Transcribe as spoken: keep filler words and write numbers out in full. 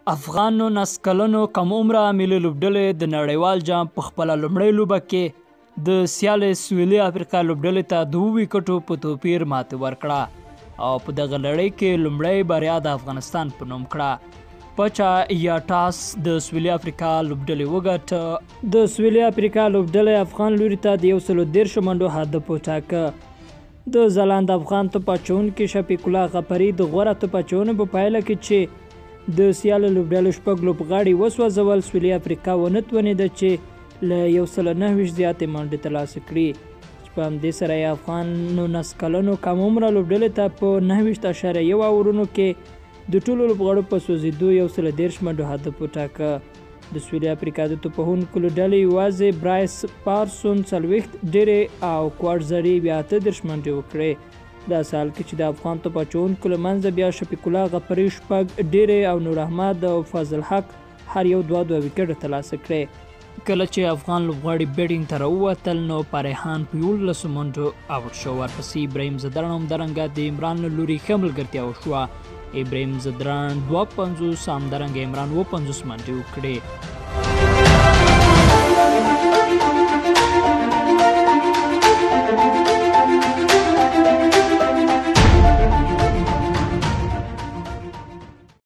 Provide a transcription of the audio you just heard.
افغان نس کلنو کم عمره ملي لوبډلې د نړیوال جام په خپله لومړۍ لوبه کې د سیالې سویلي افریقا لوبډلې ته د اوو ویکټو په توپیر ماتې ورکړه او په دغه لړۍ کې لومړۍ بریا د افغانستان په نوم کړه. پچا یا ټاس د سویلي افریقا لوبډلې وګټه. د سویلي افریقا لوبډلې افغان لوري ته د یو سلو دیرشو منډو هدف وټاکه. د ځلانده افغان توپ اچوونکي شفیق الله غفاري د غوره توپ اچونې په پایله کې چې د سیاله لوبډلو شپږ لوبغاړي وسوځول، سویلي افریقا ونه توانېده چې له یو سل نهه ویشت زیاتې منډې ترلاسه کړي چې په همدې سره یې افغان نولس کلنو کم عمره لوبډلې ته په نهه ویشت اعشاریه یو اورونو کې د ټولو لوبغاړو په سوځېدو یو سل دېرش منډو هدف وټاکه. د سویلي افریقا د توپ وهونکو لوبډلې یوازې برایس پارسون څلوېښت ډېرې او کوارزري بیا اته دېرش منډې وکړې. داسې حال کې چې د افغان توپ اچوونکو له منځه بیا شفیق الله غفاري شپږ ډېرې او نور احمد او فضل حق هر یو دوه دوه ویکټه ترلاسه کړې. کله چې افغان لوبغاړي بیټینګ ته راووتل نو پاریحان په یولسو منډو آوټ شو. ورپسې ابراهیم ځدراڼ همدارنګه د عمران له لوري ښه ملګرتیا وشوه. ابراهیم ځدراڼ دوه پنځوس همدارنګه عمران اووه پنځوس منډې وکړې.